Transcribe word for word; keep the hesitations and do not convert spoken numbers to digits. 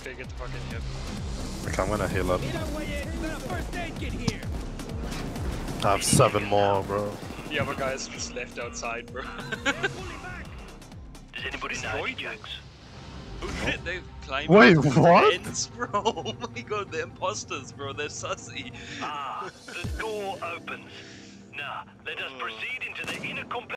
Okay, get the fuck in here. Okay, I'm gonna heal up. Get away, you got a first aid kit here. I have seven more, bro. The other guy's just left outside, bro. Does anybody know any jokes? Oh shit, they've climbed Wait, up what? fence, bro. Oh my god, the impostors, bro. They're sussy. Ah, the door opens. Now, let us proceed into the inner complex.